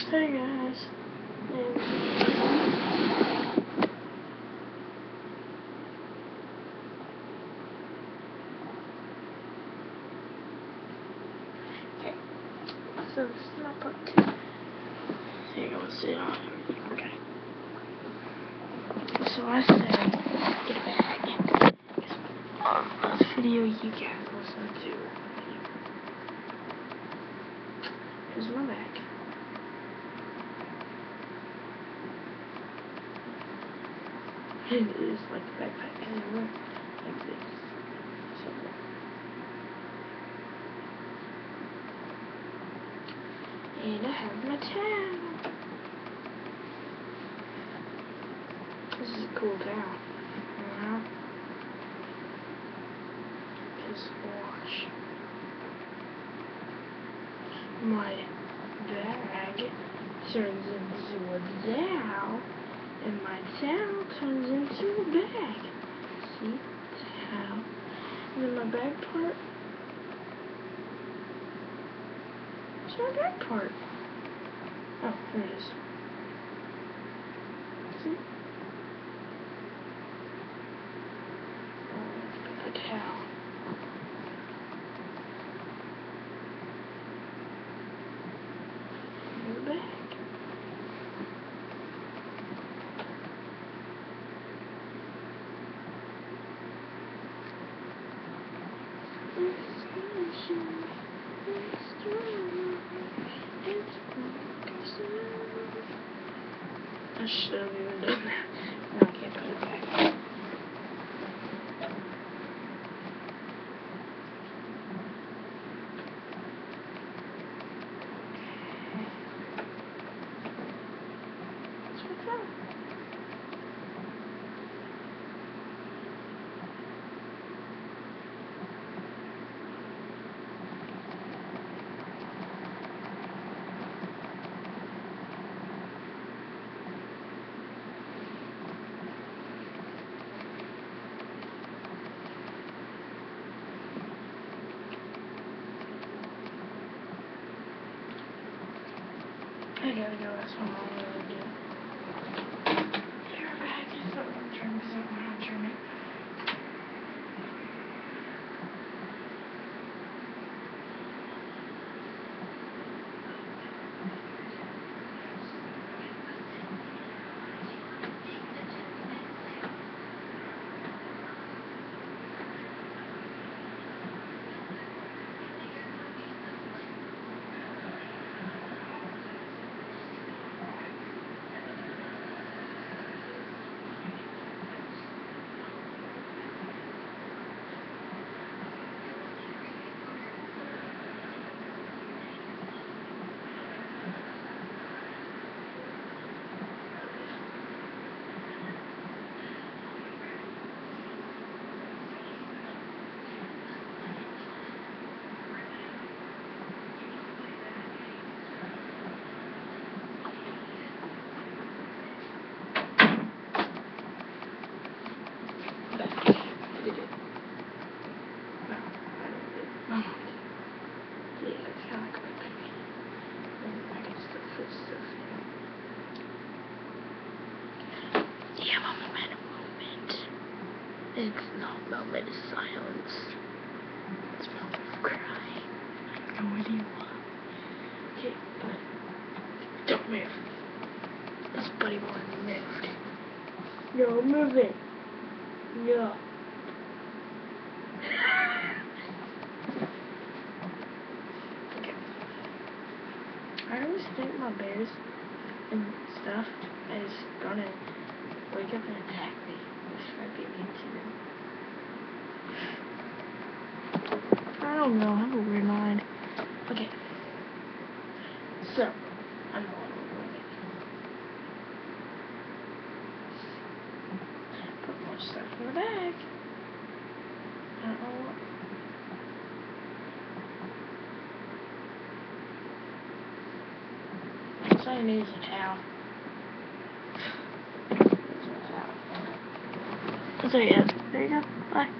Hey guys. Okay. So this is my part 2. Here you go, sit on. Okay. So I said, get a bag. Last video you guys listened to. Here's my bag. It is like a backpack anywhere, like this. So, and I have my towel. This is a cool towel. Just watch. My bag turns into a towel, and my towel turns into a bag. See? Towel. And then my back part. Where's my back part? Oh, there it is. See? The towel. And the bag. I should have even done that. Now I can't put it back. What's up? I gotta go, that's what I'm gonna do. Your bag is so I'm trying to see how to turn it. It's not a moment of silence. It's a moment of crying. I have no idea why. Okay, but don't move. This buddy boy moved. No moving. No. Okay. I always think my bears and stuff is gonna wake up and attack me. This might be mean to them. I don't know, I have a weird mind. Okay. So, I'm going with it. Put more stuff in the bag. I don't know what. So I need a towel. So yeah, there you go. Bye.